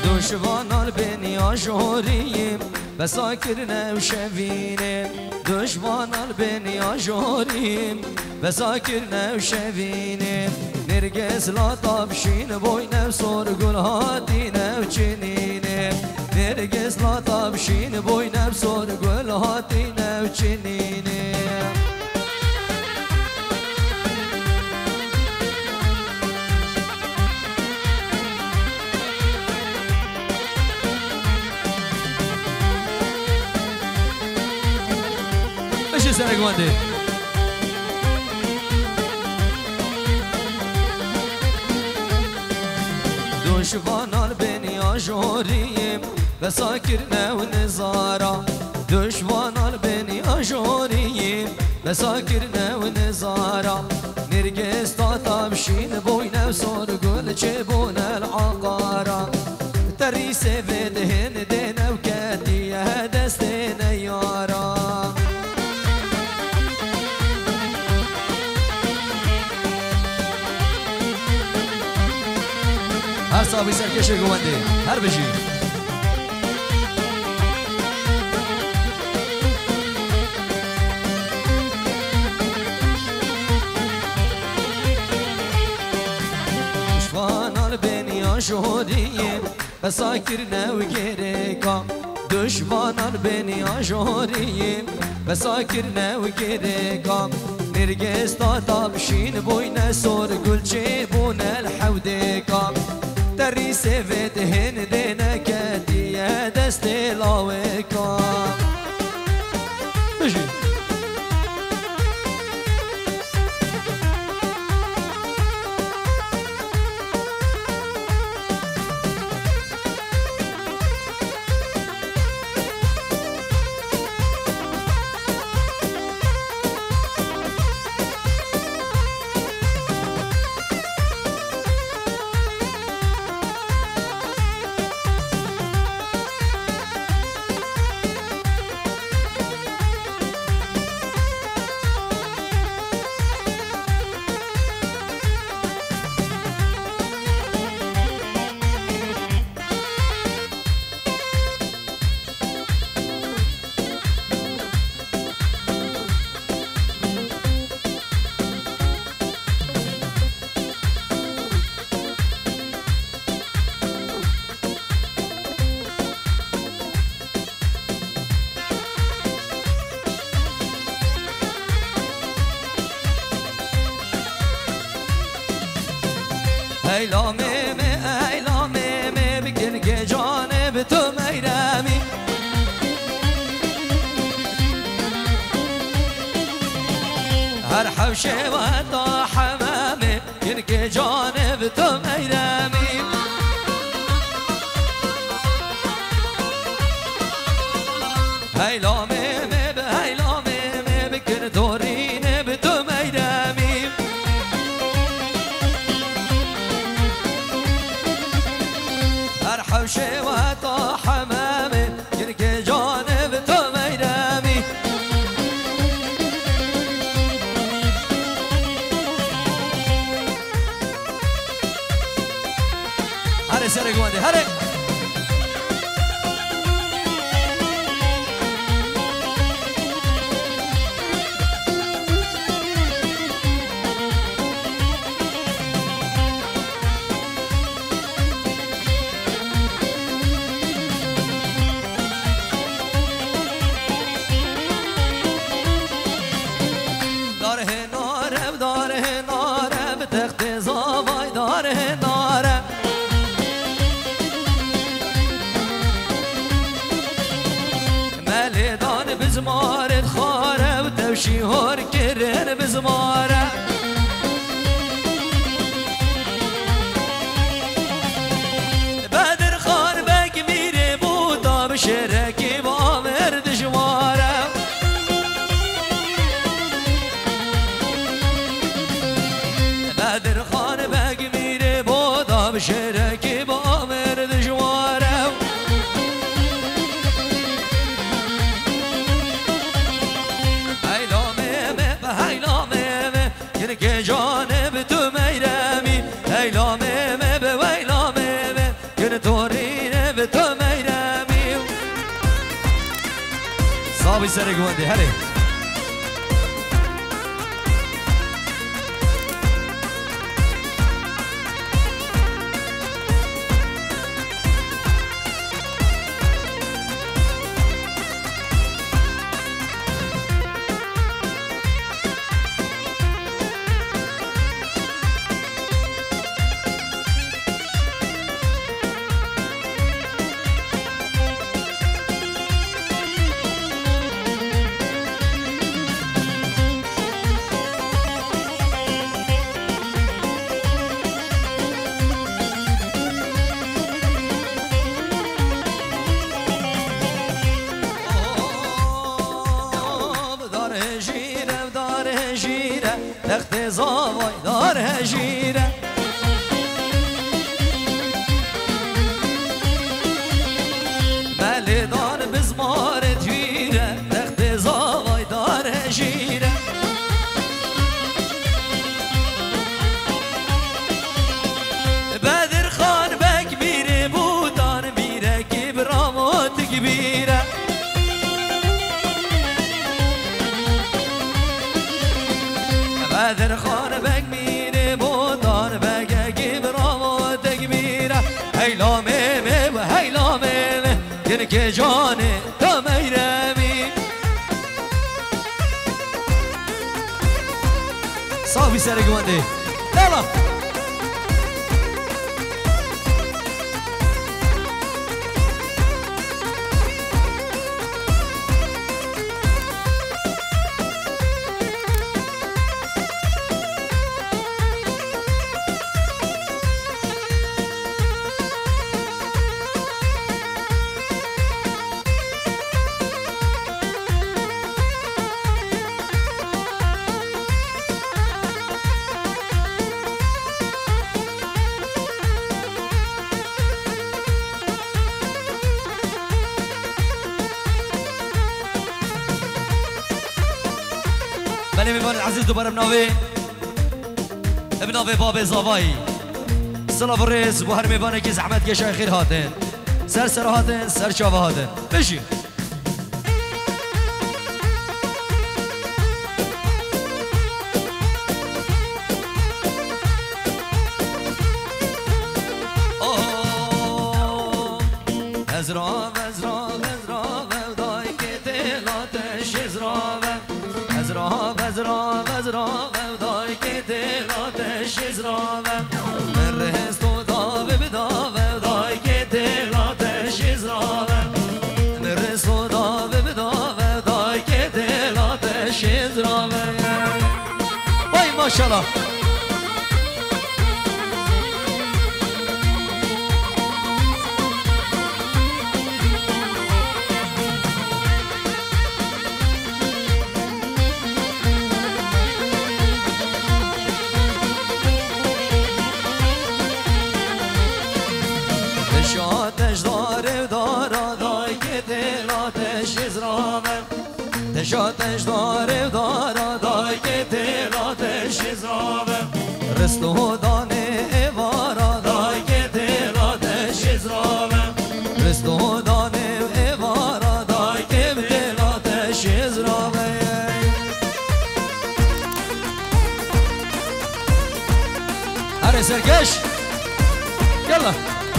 دشوانان بنیا جوریم بساکر نوشوینیم دشوانان بنیا جوریم بساکر نوشوینیم نرگس لا تابشین بوی نفسور گل هاتی نوچنینیم نرگس لا تابشین بوی نفسور گل هاتی نوچنینیم بشه سر گوانده دشوانان بنیا جوریم بساکر نو نزارا دشوانان بنیا جوریم بساکر نو نزارا نرگس تا تابشین بوی نفسور گل چه بون العقارا تری سفید هن دینو کتیه دستین یارا هر صاحبی سرکش گوانده هر بشی دشوانان بنیا جوریم بساکر نو گریکا دشوانان بنیا جوریم بساکر نو گریکا نرگس تا تابشین بوی نسور گل چه بون الحودیکا تری سفید هن دینا کتیه دست لاویکا بشی ایلامه بکن که جانب تو میرمی هر حوشه و تا حمامه بکن که جانب تو میرمی ایلامه بکن دورینه به تو میرمی حوشه و تا حمامه که جانب تو میرمی هره سر گوانده هره بزمارت خاره و توشی هر کرن بزماره بدر خان بک میره بودا بشرکی با مرد جواره بدر خان بک میره بودا بشرکی با مرد جواره که جانب تو میرمی ایلامه به ویلامه که تورین صابي سرق ودي هلي تخت زاوای دار هجیره ملی دار بزمار تویره تخت زاوای دار هجیره بدر خان بک میره بودان میره که برامات کبیره بدر خان بک میره بودان بگه که برامات کبیره هیلامه و هیلامه ین که جانه تا میرمی صافی سر گونده یلا بله میوان عزیز دوباره بناوی باب زاوایی سلام ریز و هر میوانه که زحمت کشای خیر هاتن سر هاتن سر چاوه هاتن بشی ازرا دای که دلاتش ازرا دای که دلاتش ازراوه من رهست و داوه بداوه دای که دلاتش ازراوه من رهست و داوه بداوه دای که دلاتش ازراوه وای ماشالله شاتش داره دارا دای که دلاتش ازرابه رستو دانه ایوارا دای که دلاتش ازرابه رستو دانه ایوارا دای که دلاتش ازرابه هره سرکش یلا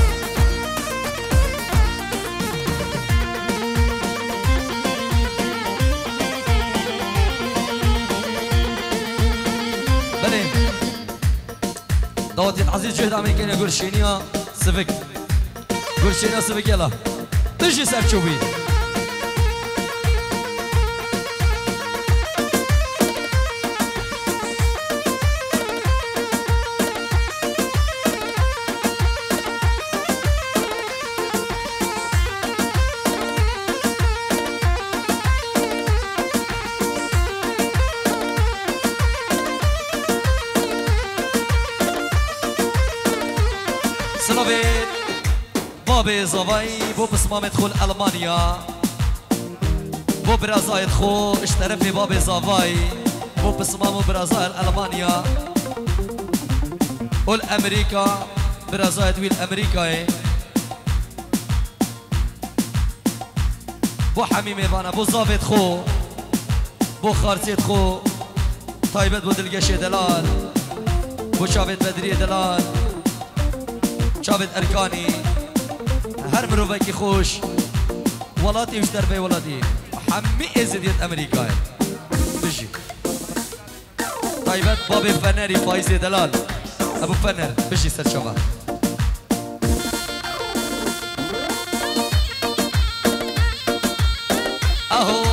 دعوتي العزيز جهد عم يكون يقول شينيا سفك قول شينيا سفك يلا تجي سر شوبي سلامت باب زاوایی بو بسمام دخول المانیا بو برازایت خو اشترف في باب زاوایی بو بسمام برازایل المانیا قول امریکا برازایت ویل امریکای بو حميمي بانا بو زافت خو بو خارسيت خو طيبت بو دلقش دلال بو شافت بدري دلال شافت أركاني هر مروفكي خوش ولاتي وش دربي ولاتي حمي ازديت أمريكاي بجي طيبت بابي فنري فايزي دلال أبو فنر بجي سر شباب أهو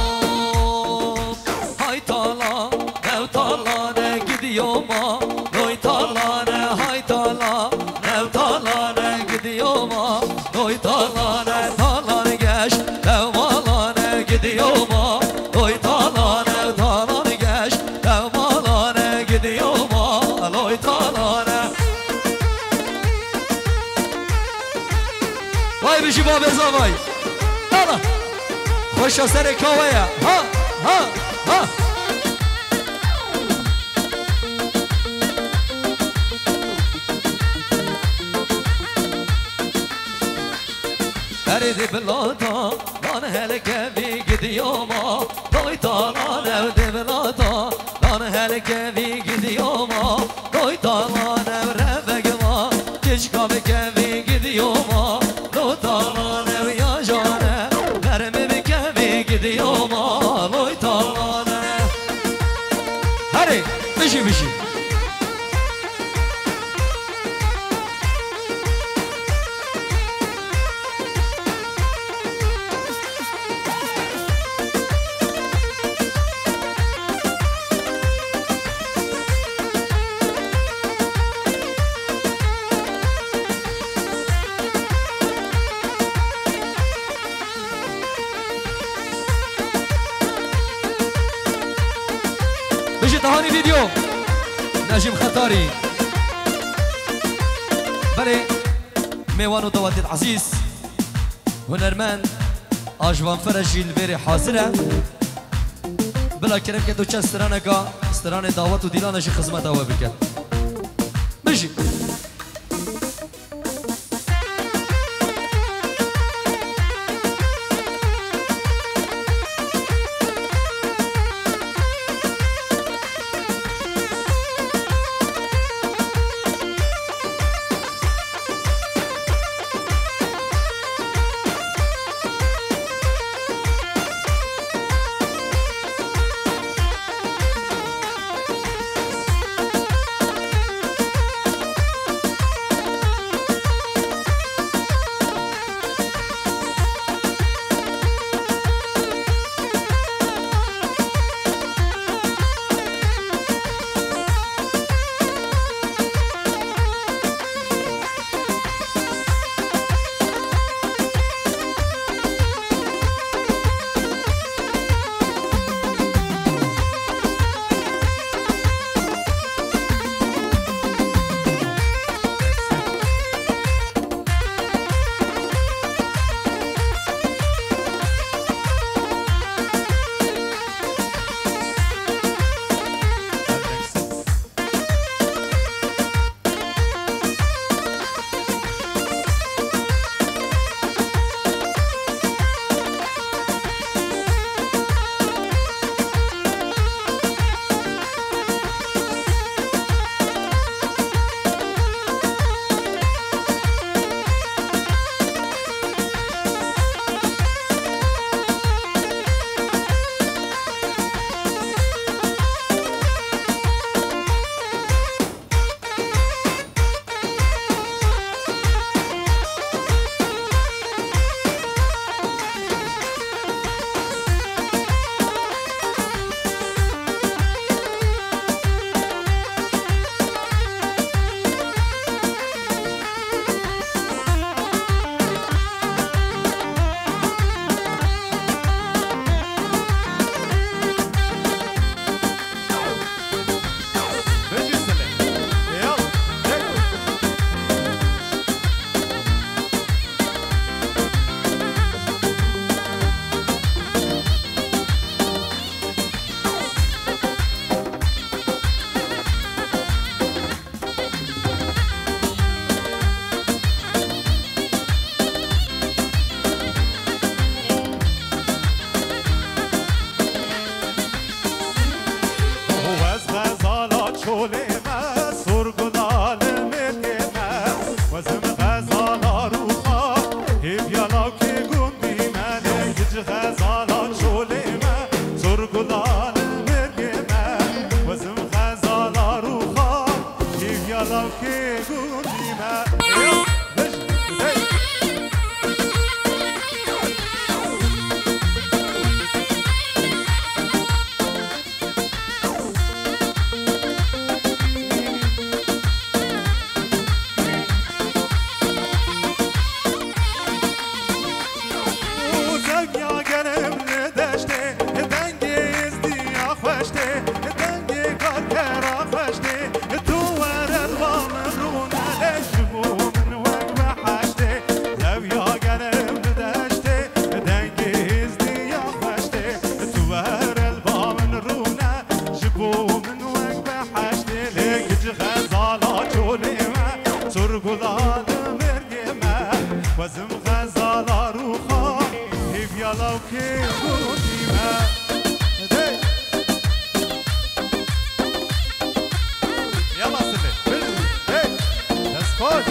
هاي طالا نو طالا نقد يوما نوي طالا هاي طالا نو طالا نقد يوما نوي طالا طالا نقاش نو مالا نقد يوما نوي طالا نقاش نو مالا نقد يوما نوي طالا واي بجي بابي زاوي يلا خوش سر كويا ها ها ها أريد بلادا لان هلك بيجد يوما دويتا لان ودي بلادا لان هلك بيجد يوما دويتا لان ورفق ما تشكا بك بيجد يوما دويتا لان ويا جانا برمي بك بيجد يوما دويتا لان هري بشي بشي تهاني فيديو نجم خطاري بري ميوانو دواتي العزيز هنرمان آجوان فرجي البيري حاضرة بلا كرم كدو چه استرانكا استران دعوت و ديلانشي خزمت هوا بكت بجي که بودیمه یلا سلی بلو دست خود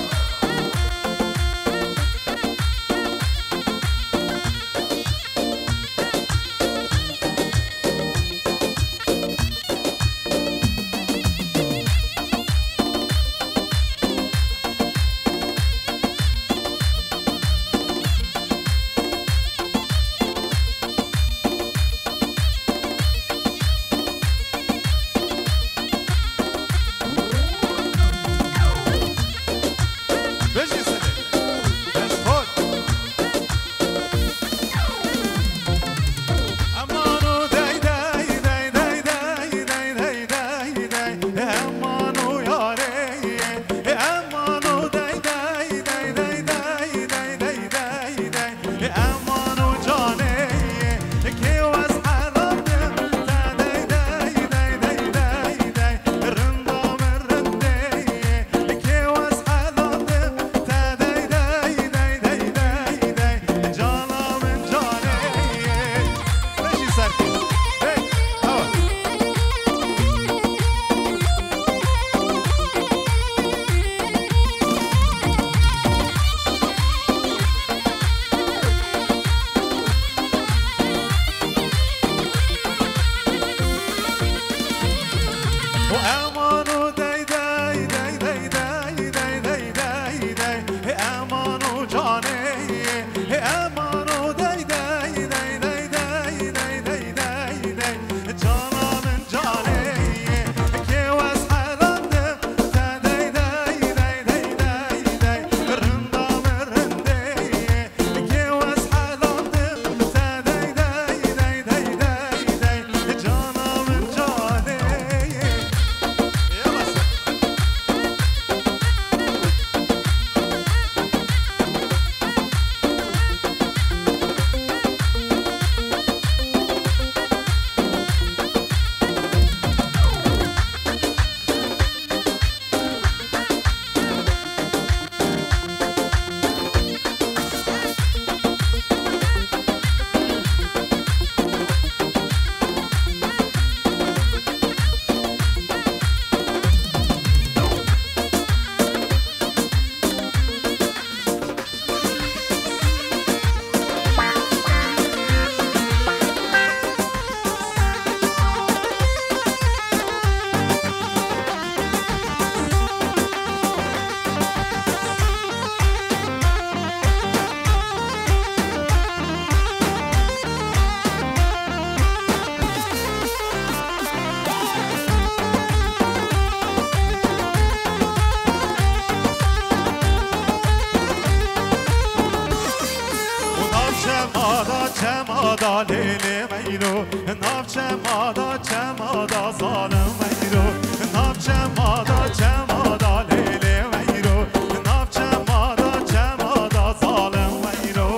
چمادا لیلی میرو ناف چمادا چمادا ظالم میرو ناف چمادا چمادا لیلی میرو ناف چمادا چمادا ظالم میرو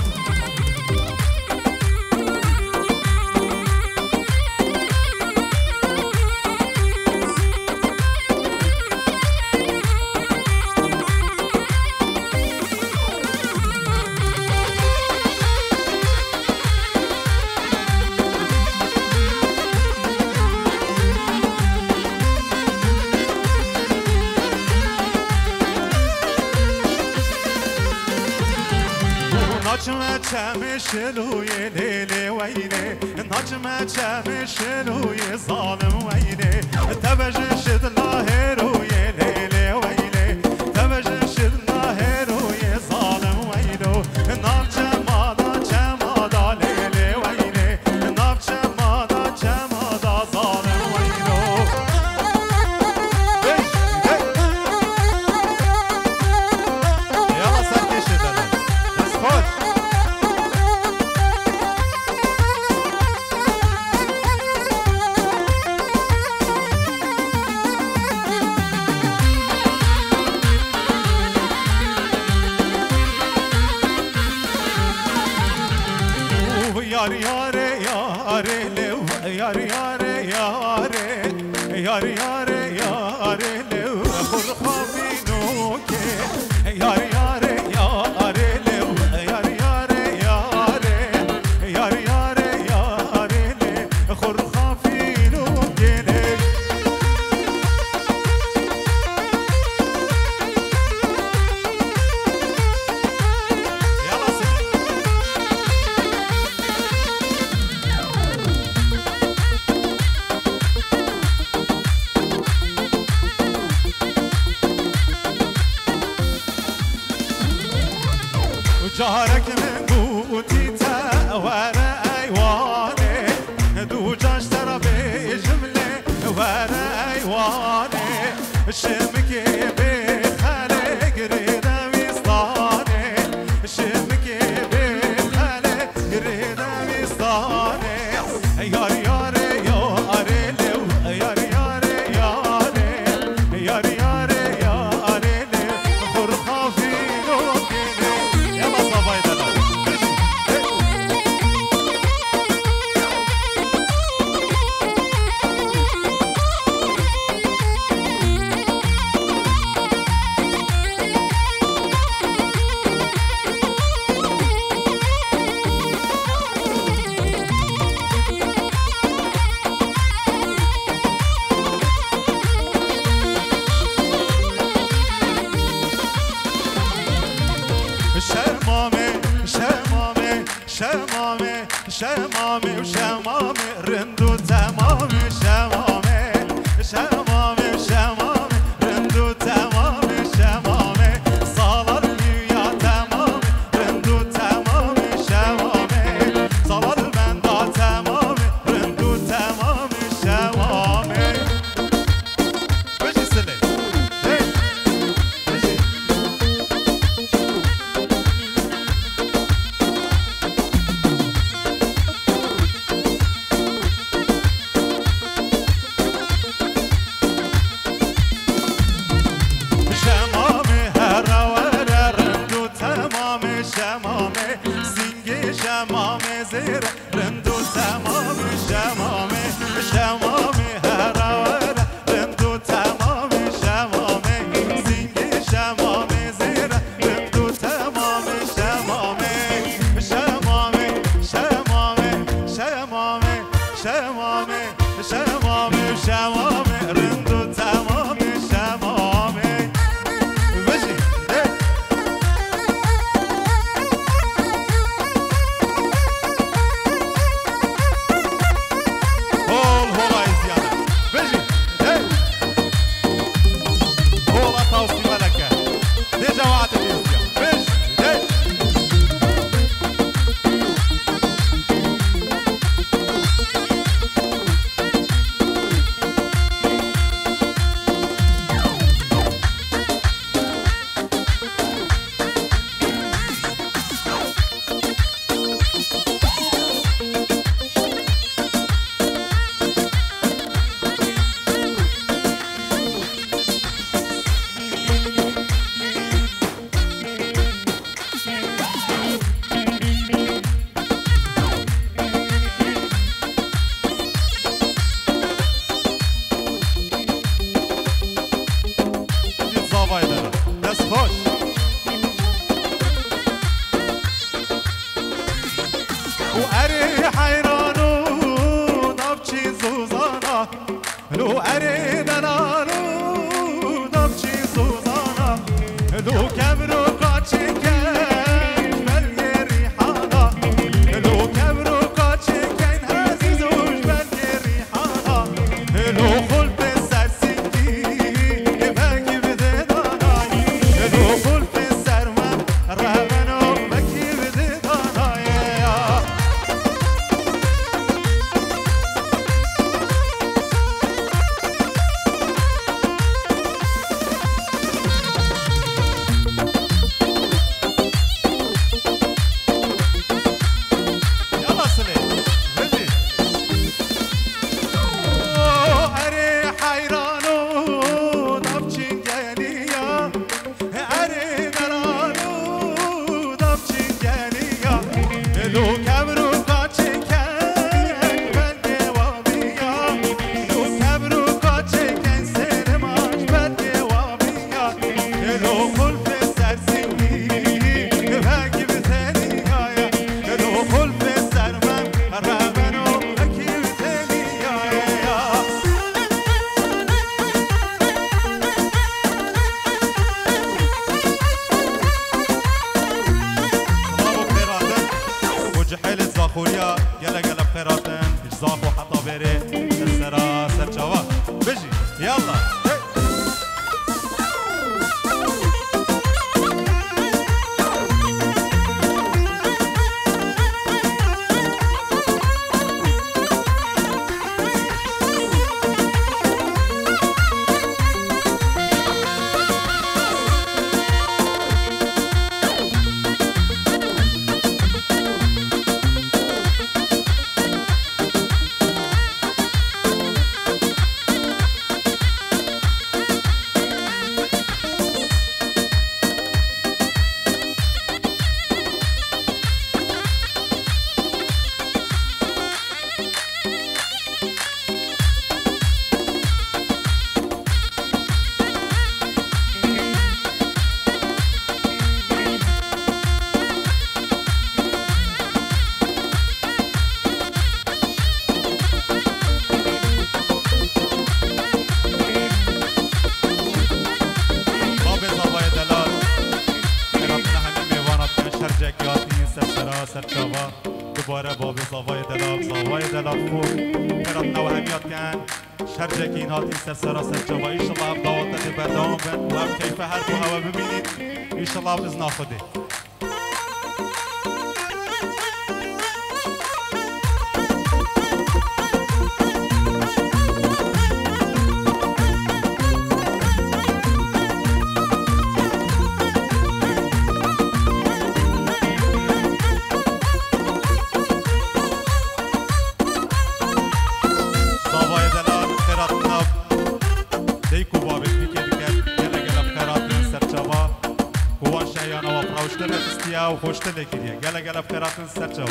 نجمه چمشلوی لیلی وینه نجمه چمشلوی ظالم وینه توجشد لاهروی لیلی وینه توجشد لاهروی ظالم وینو ناف چمادا چمادا لیلی وینه ناف چمادا چمادا ظالم وینو یلا سرکشید دست خود yar yare yare lev yar yare yare yar yare yare lev khud khabino ke yar yare yare lev yar yare yare yar جارك من قوتي ورا ايواني دو جاش ترى بجملة ورا ايواني شمكي بخالق ريدا ويسطاني شمكي بخالق ريدا ويسطاني يار يار ياري لو يار يار ياري يار يار ياري لو خرخا في لوكيني يلا صبايا دلال شمامي وشمامي رندو تمامي شمامي شمامي شمامي رندو تمامي شمامي صالر يا تمامي رندو تمامي شمامي صالر بندا تمامي رندو تمامي شمامي وجي سلي خوریا گله گله بخیراتن اجزاق و حتا بره سرا سرچاوا بجی یالا سرا سرچاوا دوباره باب زاوای دلال زاوای دلال خوب برات نو همیات کن شرجه که این هاتی سرا سرچاوا ایشالله دعوت بردام بن و کیف هر دو هوا ببینید ایشالله بزنا خودی و خوشتله کریه گله گله بخیراتن سرچاوا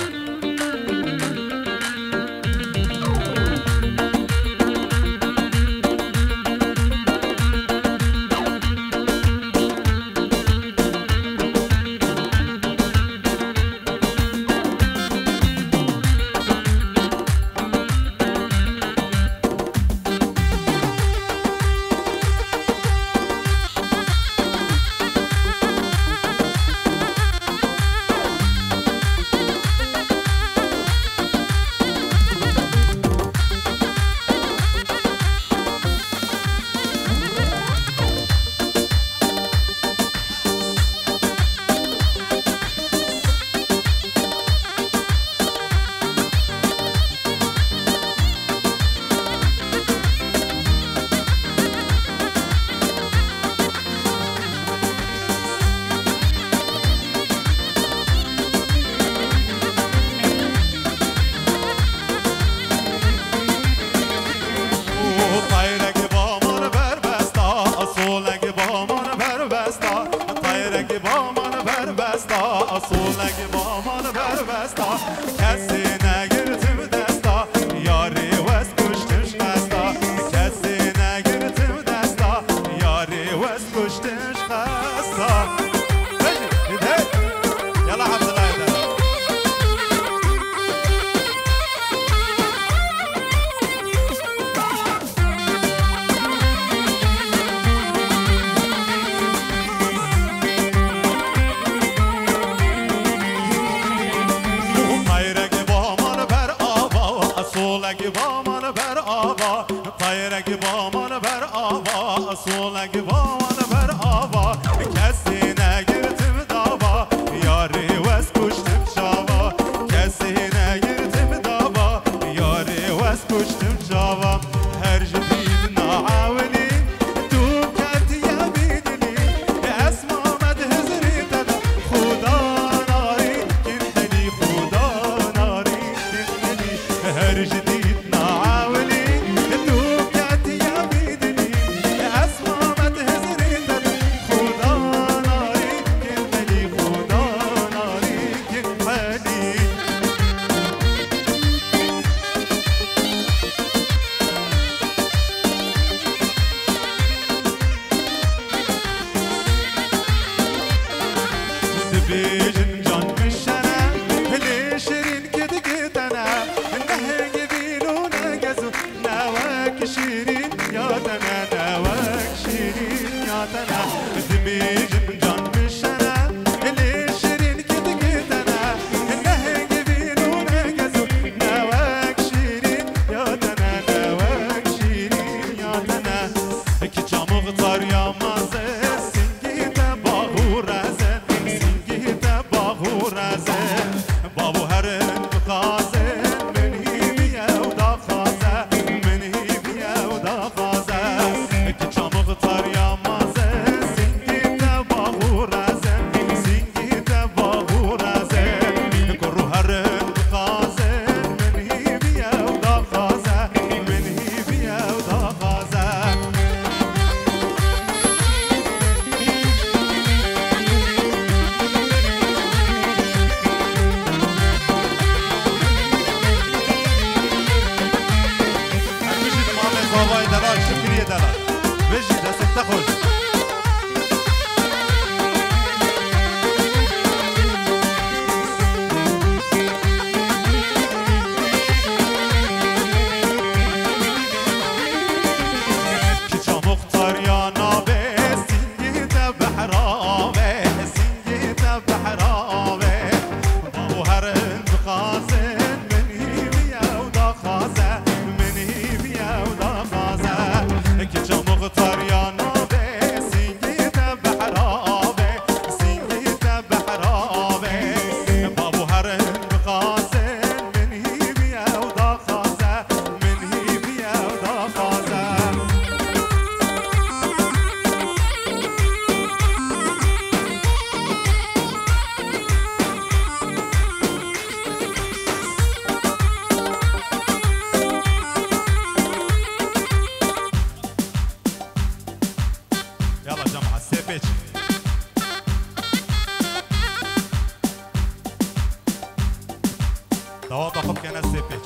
دوات خب کنه سپیچ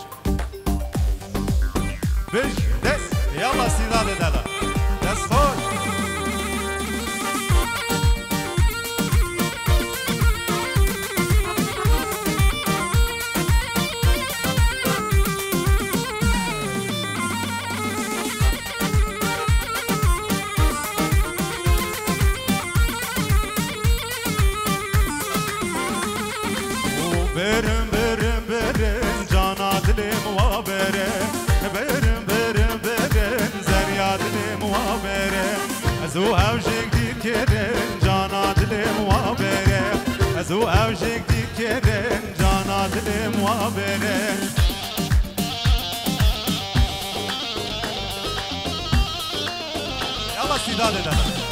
بش دست یلا سیداد دلا دست خوش برم برم برم جانا دلم و برم برم برم برم زریا دلم و برم از او اوجک دیر کردن جانا دلم و برم از او اوجک دیر کردن جانا دلم و برم یالا سیداد دلم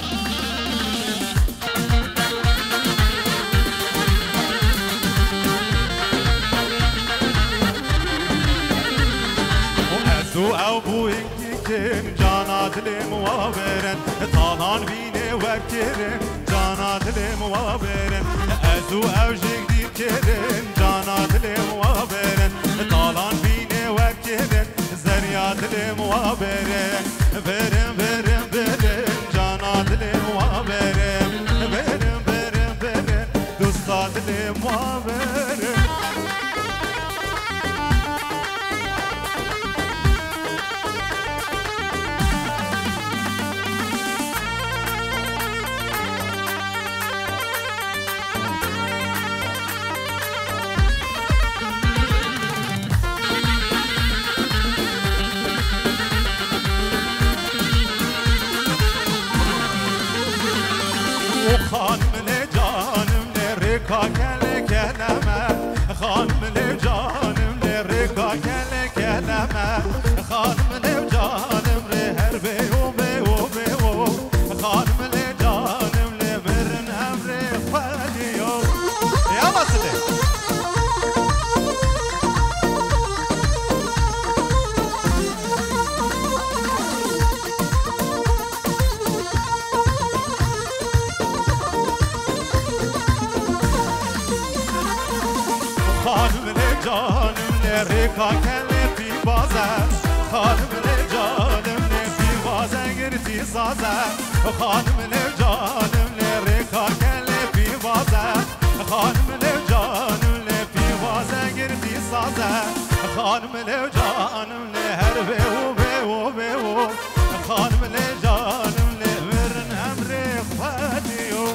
تو او بوینگ دیکن جانا دلم و برن طالان بینه ورکرن جانا دلم و برن از او جنگ دیکن جانا دلم و برن طالان بینه ورکرن زریا دلم و برن برن برن برن جانا دلم و برن برن برن برن دوستا دلم و برن خانم جانم نرکا کل کلمه خانم جانم نرکا کل کلمه خانم جانم هر بیو بیو بیو خانم جانم نبرن امر خواهدیو یا مسئله خانم جانم نرکا کل پی بازه خانم جانم نپی بازه گرتی سازه خانم جانم نرکا کل پی بازه خانم جانم نپی بازه گرتی سازه خانم جانم هر بیو بیو بیو خانم جانم نبرن امر خواهدیو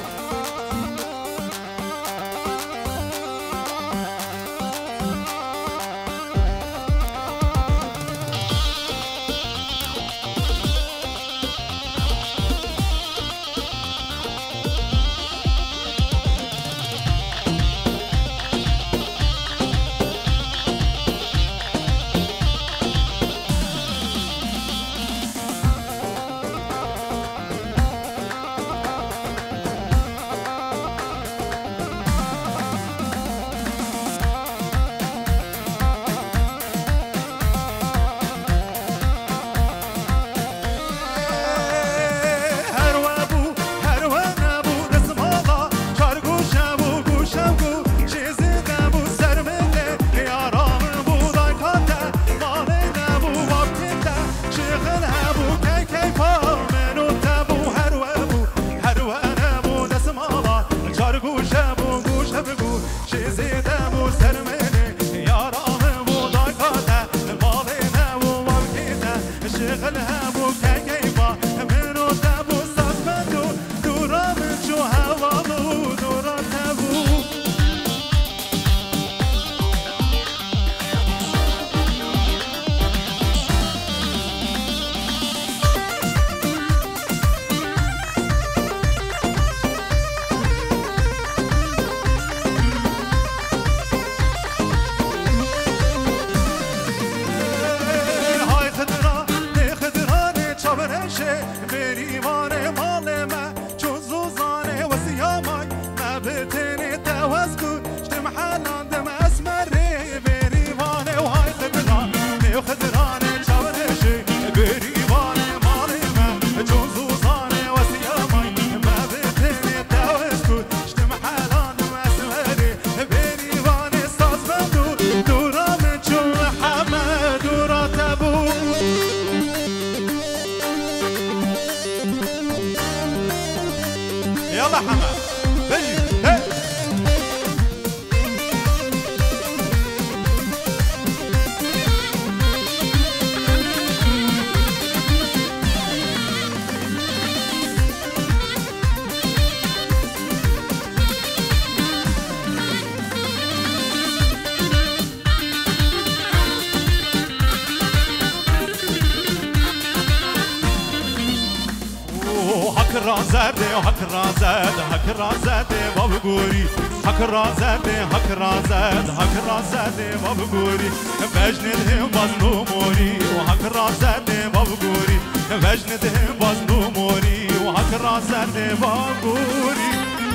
رازده حق رازده حق رازده باب گوری حق رازده حق رازده حق رازده باب گوری وجنده باز نموری و حق رازده باب گوری وجنده باز نموری و حق رازده باب گوری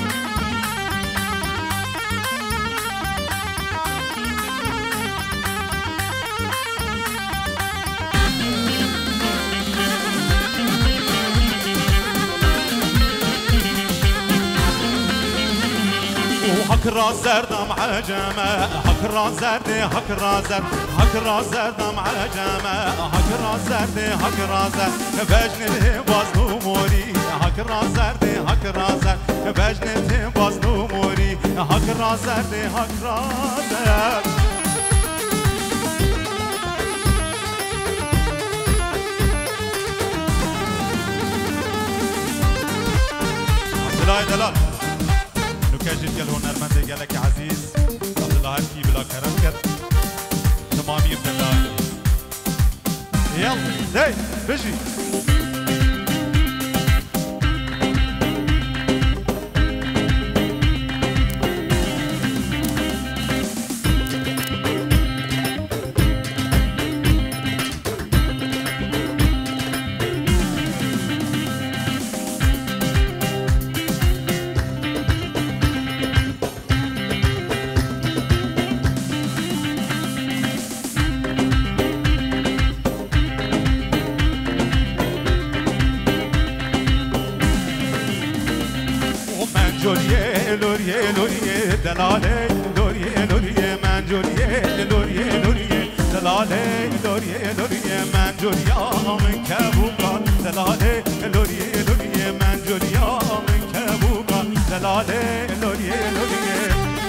حق رازرد مع جماعة حق رازرد حق رازرد حق رازرد مع جماعة حق رازرد حق رازرد بجنده باز نموری حق رازرد حق رازرد بجنده باز نموری حق رازرد حق رازرد عبدالله دلال كاجد قال هنرمند قال لك عزيز عبد الله هركي بلا كرم كر تمامي عبد الله يلا زي بجي دلاله لوریه لوریه من جوریه لوریه لوریه دلاله لوریه لوریه من جوریا من کبوکان دلاله لوریه لوریه من جوریا من کبوکان دلاله لوریه لوریه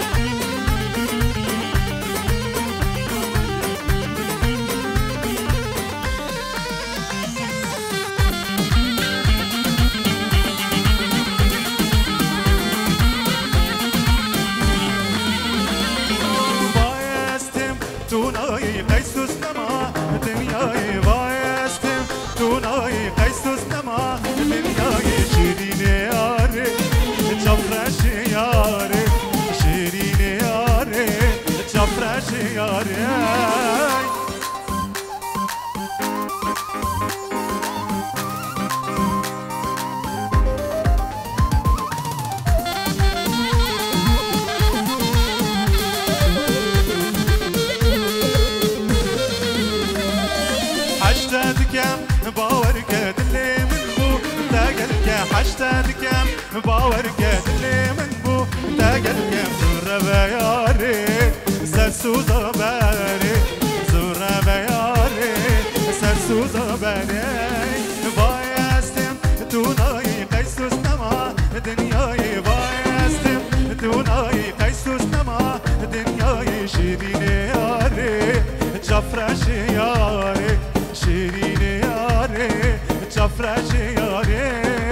حشتادكم باوركت اللي من بو تاقلكم زورة بياري سرسوزة باري زورة بياري سرسوزة باري بايستم توناي قيسوس نما دنياي بايستم توناي قيسوس نما دنياي شيريني ياري جفرش ياري شيريني ياري جفرش ياري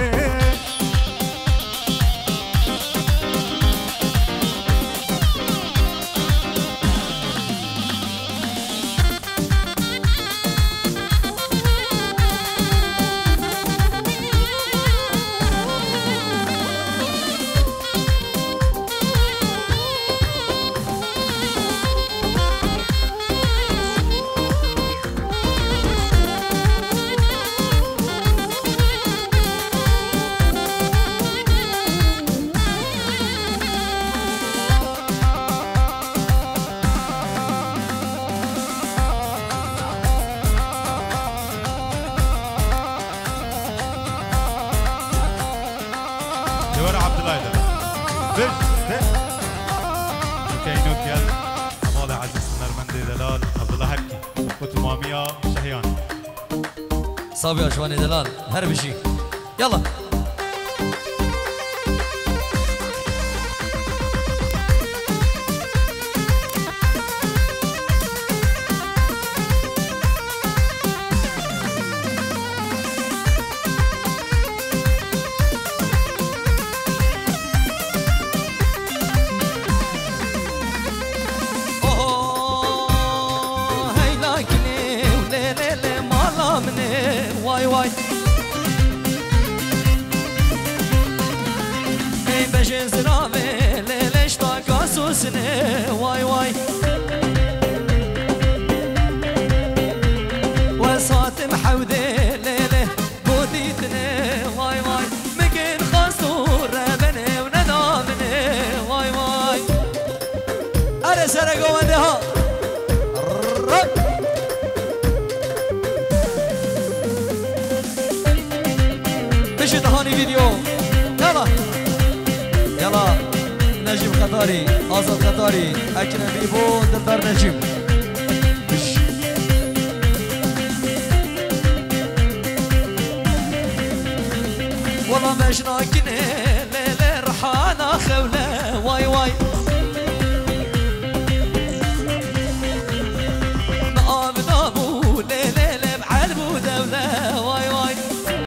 صابي أشواني دلال هربشي يلا بجن زرامي ليش طاقة سوسني واي واي وصات محودي ليلة بوديتني واي واي مكين خاصور ربني وندامني واي واي أنا سرقوا ودها مشي تهاني فيديو يلا يلا نجيب خطاري آزاد خطاري أجنبي بو دلدار نجيب والله مش ناكنه